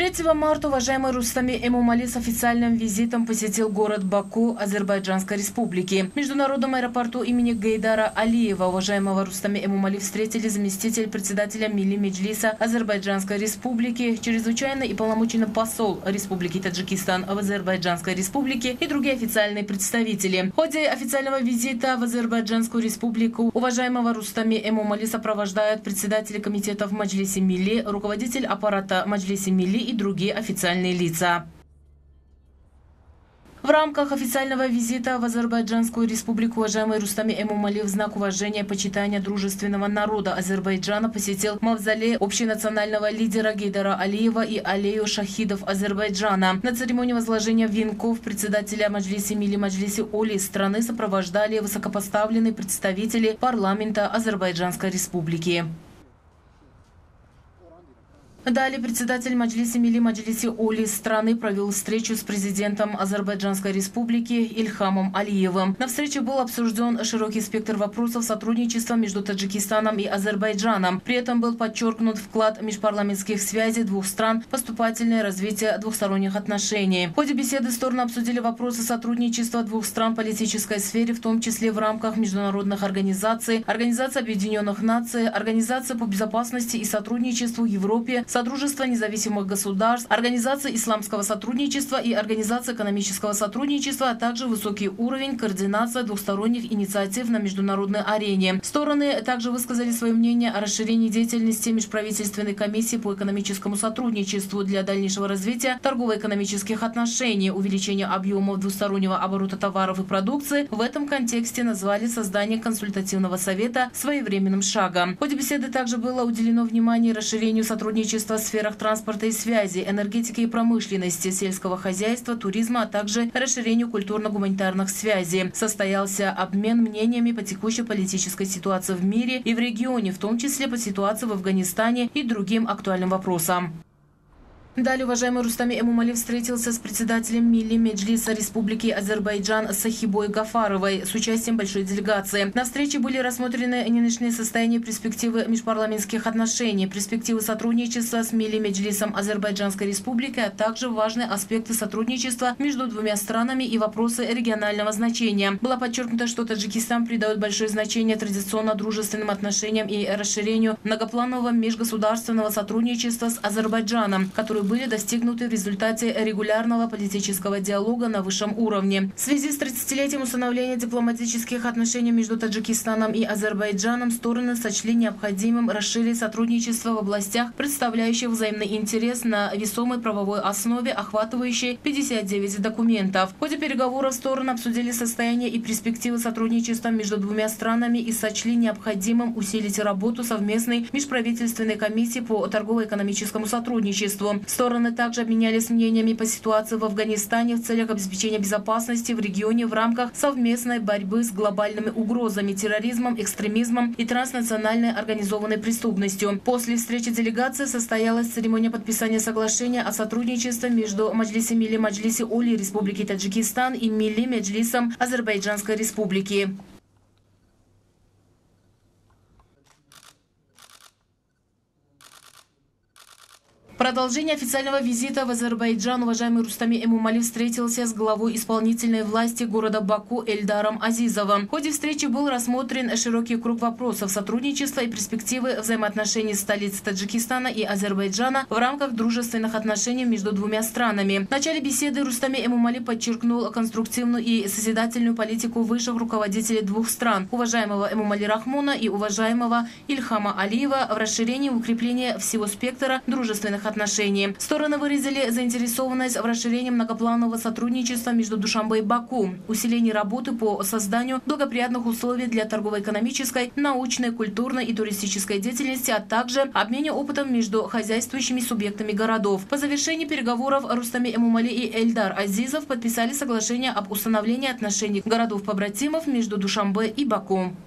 3 марта уважаемый Рустами Эмомали с официальным визитом посетил город Баку Азербайджанской Республики. В международном аэропорту имени Гейдара Алиева уважаемого Рустами Эмомали встретили заместитель председателя Милли Меджлиса Азербайджанской Республики, чрезвычайный и полномоченный посол Республики Таджикистан в Азербайджанской Республике и другие официальные представители. В ходе официального визита в Азербайджанскую Республику уважаемого Рустами Эмомали сопровождают председатели комитетов Маджлиси Милли, руководитель аппарата Маджлиси Милли и другие официальные лица. В рамках официального визита в Азербайджанскую Республику уважаемый Рустами Эмомали в знак уважения и почитания дружественного народа Азербайджана посетил мавзолей общенационального лидера Гейдара Алиева и аллею шахидов Азербайджана. На церемонии возложения венков председателя Маджлиси Милли Маджлиси Оли страны сопровождали высокопоставленные представители парламента Азербайджанской Республики. Далее председатель Маджлиси Милли Маджлиси Оли страны провел встречу с президентом Азербайджанской Республики Ильхамом Алиевым. На встрече был обсужден широкий спектр вопросов сотрудничества между Таджикистаном и Азербайджаном. При этом был подчеркнут вклад межпарламентских связей двух стран в поступательное развитие двухсторонних отношений. В ходе беседы стороны обсудили вопросы сотрудничества двух стран в политической сфере, в том числе в рамках международных организаций, Организации Объединенных Наций, Организации по безопасности и сотрудничеству в Европе, Содружество независимых государств, Организация исламского сотрудничества и Организация экономического сотрудничества, а также высокий уровень координации двухсторонних инициатив на международной арене. Стороны также высказали свое мнение о расширении деятельности Межправительственной комиссии по экономическому сотрудничеству для дальнейшего развития торгово-экономических отношений, увеличения объемов двустороннего оборота товаров и продукции. В этом контексте назвали создание консультативного совета своевременным шагом. В ходе беседы также было уделено внимание расширению сотрудничества в сферах транспорта и связи, энергетики и промышленности, сельского хозяйства, туризма, а также расширению культурно-гуманитарных связей. Состоялся обмен мнениями по текущей политической ситуации в мире и в регионе, в том числе по ситуации в Афганистане и другим актуальным вопросам. Далее уважаемый Рустами Эмомали встретился с председателем Милли Меджлиса Республики Азербайджан Сахибой Гафаровой с участием большой делегации. На встрече были рассмотрены нынешнее состояние, перспективы межпарламентских отношений, перспективы сотрудничества с Милли Меджлисом Азербайджанской Республики, а также важные аспекты сотрудничества между двумя странами и вопросы регионального значения. Было подчеркнуто, что Таджикистан придает большое значение традиционно дружественным отношениям и расширению многопланового межгосударственного сотрудничества с Азербайджаном, которые были достигнуты в результате регулярного политического диалога на высшем уровне. В связи с 30-летием установления дипломатических отношений между Таджикистаном и Азербайджаном стороны сочли необходимым расширить сотрудничество в областях, представляющих взаимный интерес на весомой правовой основе, охватывающей 59 документов. В ходе переговоров стороны обсудили состояние и перспективы сотрудничества между двумя странами и сочли необходимым усилить работу совместной межправительственной комиссии по торгово-экономическому сотрудничеству. Стороны также обменялись мнениями по ситуации в Афганистане в целях обеспечения безопасности в регионе в рамках совместной борьбы с глобальными угрозами, терроризмом, экстремизмом и транснациональной организованной преступностью. После встречи делегации состоялась церемония подписания соглашения о сотрудничестве между Маджлиси Милли Маджлиси Оли Республики Таджикистан и Милли Меджлисом Азербайджанской Республики. В продолжение официального визита в Азербайджан уважаемый Рустами Эмомали встретился с главой исполнительной власти города Баку Эльдаром Азизовым. В ходе встречи был рассмотрен широкий круг вопросов сотрудничества и перспективы взаимоотношений столиц Таджикистана и Азербайджана в рамках дружественных отношений между двумя странами. В начале беседы Рустами Эмомали подчеркнул конструктивную и созидательную политику высших руководителей двух стран, уважаемого Эмомали Рахмона и уважаемого Ильхама Алиева, в расширении и укреплении всего спектра дружественных отношений. Стороны выразили заинтересованность в расширении многопланового сотрудничества между Душанбе и Баку, усилении работы по созданию благоприятных условий для торгово-экономической, научной, культурной и туристической деятельности, а также обмене опытом между хозяйствующими субъектами городов. По завершении переговоров Рустами Эмомали и Эльдар Азизов подписали соглашение об установлении отношений городов-побратимов между Душанбе и Баку.